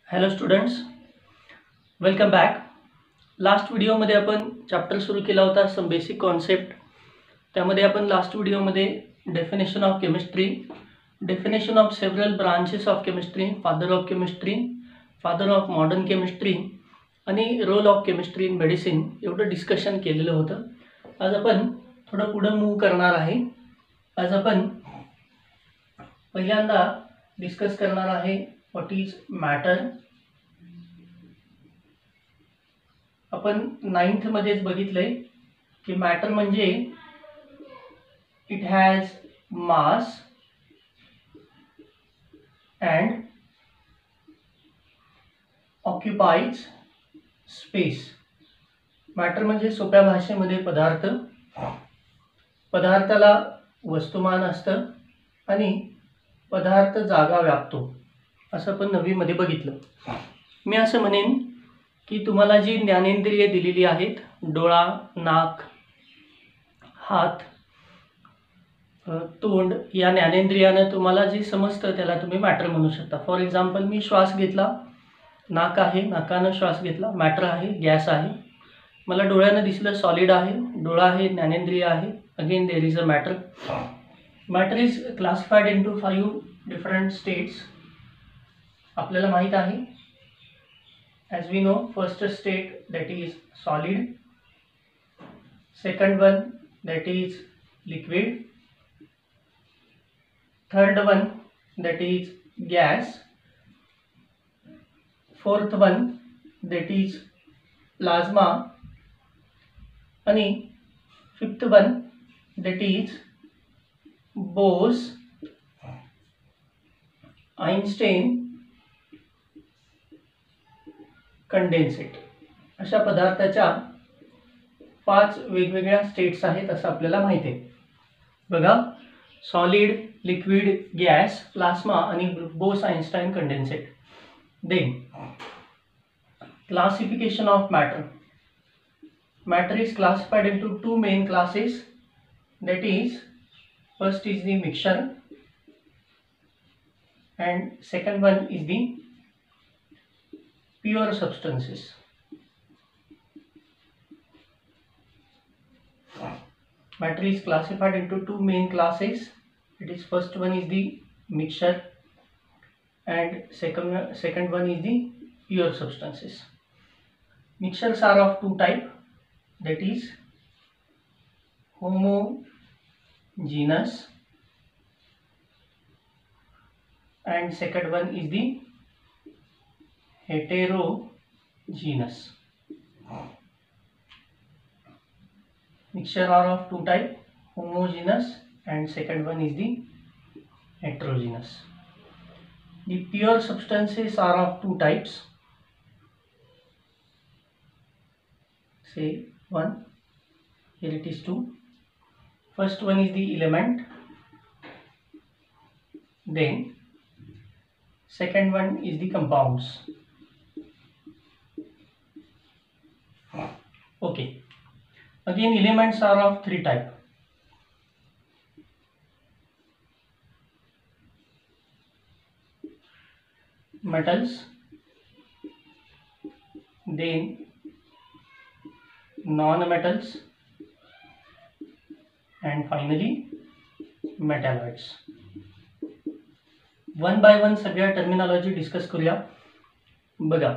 Hello students, welcome back. Last व्हिडिओमध्ये आपण chapter सुरू केला होता सम बेसिक कॉन्सेप्ट. त्यामध्ये आपण लास्ट व्हिडिओमध्ये definition of chemistry, definition of several branches of chemistry, father of chemistry, father of modern chemistry आणि role of chemistry in medicine एवढं डिस्कशन केलेलं होतं. आज आपण थोडं पुढं मूव्ह करणार आहे. आज आपण पहिल्यांदा डिस्कस करणार आहे व्हॉट इज मॅटर. आपण 9th मध्येच बघितलंय की मॅटर म्हणजे it has mass and occupies space. Matter म्हणजे सोप्या भाषेमध्ये पदार्थ, पदार्थाला वस्तुमान असतं आणि पदार्थ जागा व्यापतो, असं आपण 9वी मध्ये बघितलं. मी असं म्हणेन की तुम्हाला जी ज्ञानेंद्रिये दिलेली आहेत, डोळा, नाक, हात, तोंड, या ज्ञानेंद्रियानं तुम्हाला जे समजतं त्याला तुम्ही मॅटर म्हणू शकता. फॉर एक्झाम्पल, मी श्वास घेतला, नाक आहे, नाकानं श्वास घेतला, मॅटर आहे, गॅस आहे. मला डोळ्यानं दिसलं, सॉलिड आहे, डोळा आहे, ज्ञानेंद्रिय आहे, again there is a matter. Matter is classified into 5 different states. आपल्याला माहीत आहे, as we know, first state that is solid, second one that is liquid, third one that is gas, fourth one that is plasma, आणि fifth one that is Bose, Einstein, condensate. अशा पदार्थाच्या 5 वेगवेगळ्या states आहेत असं आपल्याला माहिती आहे. बघा, सॉलिड, लिक्विड, गॅस, प्लास्मा आणि Bose Einstein condensate. Then classification of matter. Matter is classified into 2 main classes. that is, first is the mixture and second one is the pure substances. Matter is classified into 2 main classes. It is, first one is the mixture and second one is the pure substances. Mixtures are of 2 type, that is homogeneous and second one is the heterogeneous. Mixture are of 2 type, homogeneous and second one is the heterogeneous. The pure substances are of 2 types. Say 1, here it is 2. First one is the element, then second one is the compounds. Okay, again elements are of 3 type. Metals, then non-metals and finally metalloids. One by one सगळ्या terminology discuss करूया. बघा,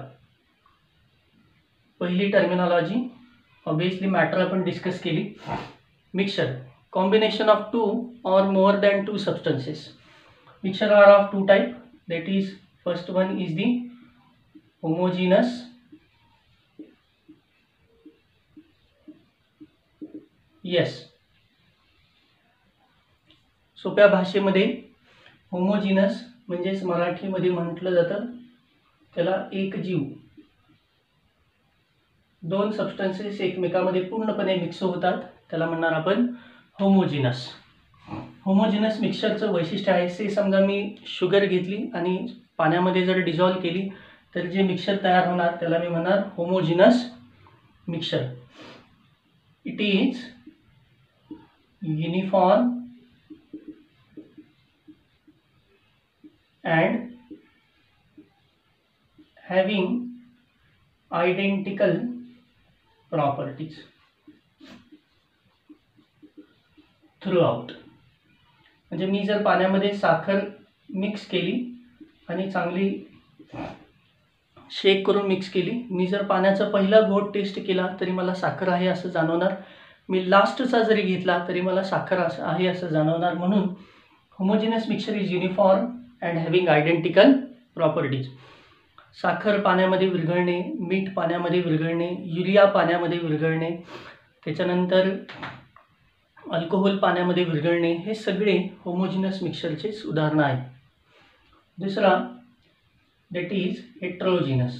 पहिली terminology obviously matter आपण discuss केली. Mixture, combination of 2 or more than 2 substances. Mixture are of 2 type, that is, first one is the homogeneous yes. सोप्या भाषेमध्ये homogeneous म्हणजेच मराठीमध्ये म्हटलं जातं त्याला एक जीव. 2 सबस्टन्सेस एकमेकांमध्ये पूर्णपणे मिक्स होतात, त्याला म्हणणार आपण होमोजिनस. होमोजिनस मिक्सचरचं वैशिष्ट्य आहे, से समजा मी शुगर घेतली आणि पाण्यामध्ये जर डिझॉल्व केली तर जे मिक्सचर तयार होणार त्याला मी म्हणणार homogeneous mixture. It is uniform and having identical properties throughout. म्हणजे मी जर पाण्यामध्ये साखर मिक्स केली आणि चांगली शेक करून मिक्स केली, मी जर पाण्याचा पहिला घोट टेस्ट केला तरी मला साखर आहे असं जाणवणार, मी लास्टचा जरी घेतला तरी मला साखर आहे असं जाणवणार. म्हणून homogeneous mixture is uniform and having identical properties. साखर पाण्यामध्ये विरघळणे, मीठ पाण्यामध्ये विरघळणे, युरिया पाण्यामध्ये विरघळणे, त्याच्यानंतर अल्कोहोल पाण्यामध्ये विरघळणे, हे सगळे होमोजिनस मिक्सचरचेच उदाहरणं आहेत. दुसरा that is heterogeneous.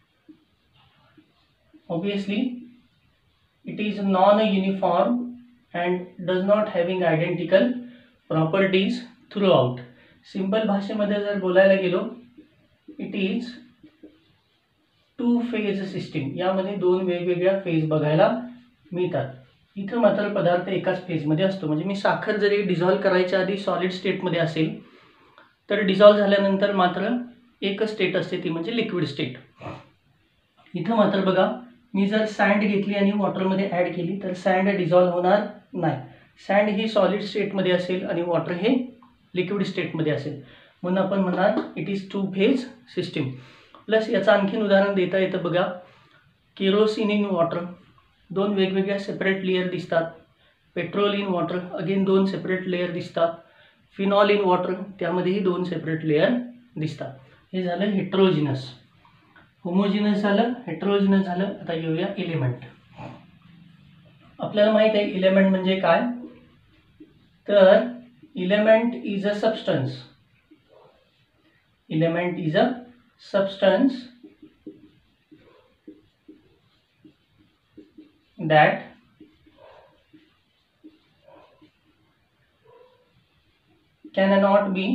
Obviously it is non-uniform and does not having identical properties throughout. Simple भाषेमध्ये जर बोलायला गेलो, it is two phase system. यामध्ये दोन वेगवेगळ्या फेज बघायला मिळतात. इथं मात्र पदार्थ एकाच फेजमध्ये असतो. म्हणजे मी साखर जरी डिझॉल्व करायच्या आधी सॉलिड स्टेटमध्ये असेल तर डिझॉल्व झाल्यानंतर मात्र एकच स्टेट असते, ती म्हणजे लिक्विड स्टेट. इथं मात्र बघा, मी जर सँड घेतली आणि वॉटरमध्ये ॲड केली तर सँड डिझॉल्व होणार नाही. सँड ही सॉलिड स्टेटमध्ये असेल आणि वॉटर हे लिक्विड स्टेटमध्ये असेल, म्हणून आपण म्हणणार it is two phase system. Plus याचं आणखीन उदाहरण देता येतं बघा, केरोसिन इन वॉटर, दोन वेगवेगळ्या सेपरेट लेयर दिसतात. पेट्रोल इन वॉटर, अगेन दोन सेपरेट लेयर दिसतात. फिनॉल इन वॉटर, त्यामध्येही दोन सेपरेट लेयर दिसतात. हे झालं हेट्रोजिनस. होमोजिनस झालं, हेट्रोजिनस झालं. आता येऊया एलिमेंट. आपल्याला माहित आहे एलिमेंट म्हणजे काय, तर element is a substance. Element is a substance that cannot be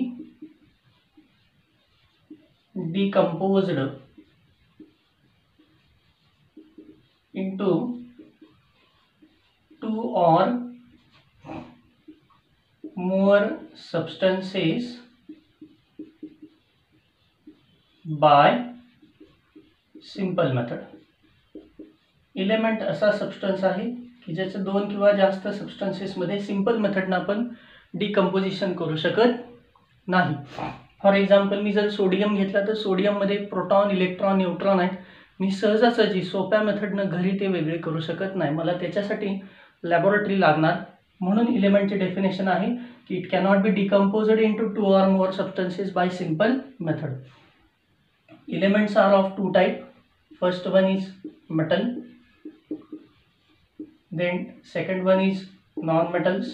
decomposed into two or more substances by simple method. Element असा सबस्टन्स आहे की ज्याचं दोन किंवा जास्त सबस्टन्सेसमध्ये सिंपल मेथडनं आपण डिकम्पोजिशन करू शकत नाही. फॉर एक्झाम्पल, मी जर सोडियम घेतला तर सोडियममध्ये प्रोटॉन, इलेक्ट्रॉन, न्यूट्रॉन आहेत. मी सहजासहजी सोप्या मेथडनं घरी ते वेगळे करू शकत नाही, मला त्याच्यासाठी लॅबोरेटरी लागणार. म्हणून एलिमेंटचे डेफिनेशन आहे की it cannot be decomposed into two or more substances by simple method. Elements are of two type. First one is metal, then second one is non-metals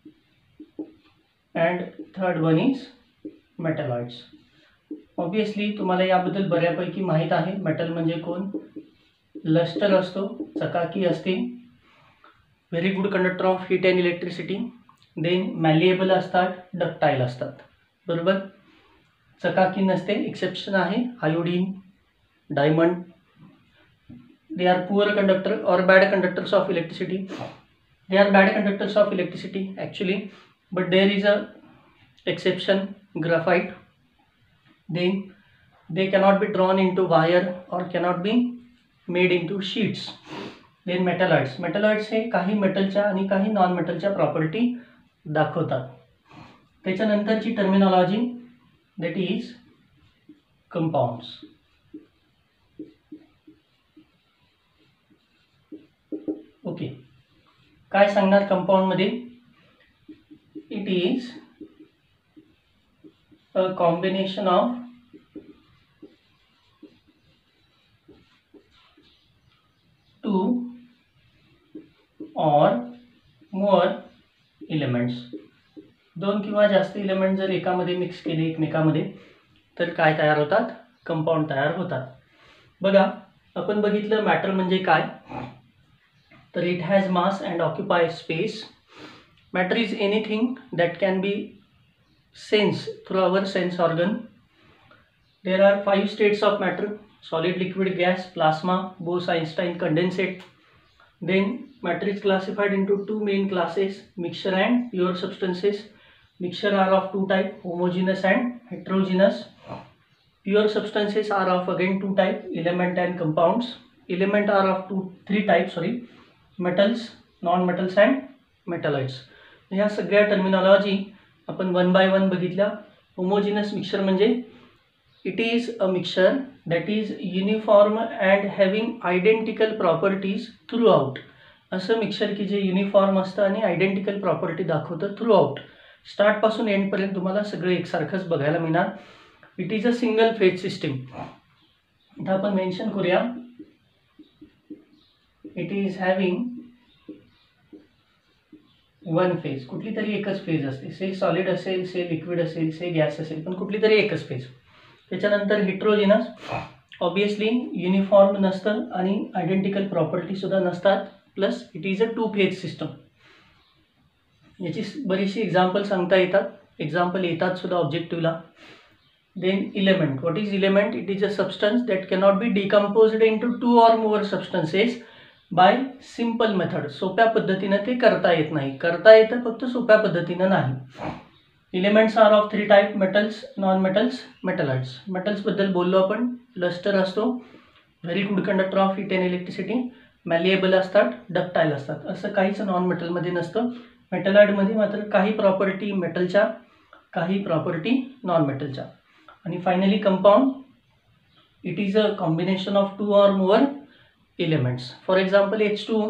and third one is metalloids. Obviously तुम्हाला याबद्दल बऱ्यापैकी माहीत आहे. Metal म्हणजे कोण, lustre असतो, चकाकी असते, very good conductor of heat and electricity. Then malleable असतात, डक्टाईल असतात. बरोबर, चकाकी नसते, एक्सेप्शन आहे iodine, diamond. They are poor conductor or bad conductors of electricity. They are bad conductors of electricity actually, but there is a exception, graphite. Then they cannot be drawn into wire or cannot be made into sheets. Then metalloids. Metalloids हे काही मेटलच्या आणि काही non मेटलच्या property दाखवतात. त्याच्यानंतरची terminology that is compounds. Okay, काय सांगणार कंपाऊंडमध्ये, it is a combination of two or more elements. दोन किंवा जास्त एलिमेंट जर एकामध्ये मिक्स केले एकमेकामध्ये तर काय तयार होतात, कंपाऊंड तयार होतात. बघा, आपण बघितलं मॅटर म्हणजे काय, तर it has mass and occupies space. Matter is anything that can be sensed through our sense organ. There are 5 states of matter: solid, liquid, gas, plasma, Bose-Einstein, condensate. Then matter is classified into two main classes: mixture and pure substances. Mixture are of two types: homogeneous and heterogeneous. Pure substances are of again two type, element and compounds. Element are of three types, metals, non-metals and metalloids. ह्या सगळ्या terminology आपण one by one बघितल्या. Homogeneous mixture म्हणजे it is a mixture that is uniform and having identical properties throughout. असं मिक्सचर की जे uniform असतं आणि आयडेंटिकल प्रॉपर्टी दाखवतं थ्रू आउट. स्टार्टपासून एंडपर्यंत तुम्हाला सगळं एकसारखंच बघायला मिळणार. It is a single phase system. इथं आपण मेन्शन करूया, it is having one phase. कुठली तरी एकच फेज असते, से सॉलिड असेल, से लिक्विड असेल, से गॅस असेल, पण कुठली तरी एकच फेज. त्याच्यानंतर हिट्रोजिनस, ऑब्वियसली युनिफॉर्म नसतं आणि आयडेंटिकल प्रॉपर्टी सुद्धा नसतात. Plus it is a two phase system. याची बरीचशी एक्झाम्पल सांगता येतात, एक्झाम्पल येतात सुद्धा ऑब्जेक्टिव्हला. Then element. What is element? It is a substance that cannot be decomposed into two or more substances by simple method. सोप्या पद्धतीने ते करता येत नाही. करता येतं फक्त सोप्या पद्धतीने नाही. Elements are of three type, metals, non-metals, metalloids. Metals बद्दल बोललो आपण. लस्टर असतो, very good conductor of heat and electricity, malleable असतात, डक्टाईल असतात. असं काहीच नॉन मेटलमध्ये नसतं. मेटलॉइडमध्ये मात्र काही प्रॉपर्टी मेटलच्या, काही प्रॉपर्टी नॉन मेटलच्या. आणि finally compound, it is a combination of two or more elements. For example H2O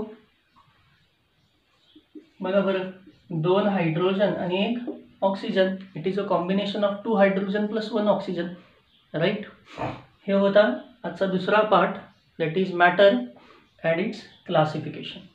बघा बरं, दोन हायड्रोजन आणि एक oxygen. It is a combination of two hydrogen plus one oxygen, right. हे होता आजचा दुसरा part, that is matter and its classification.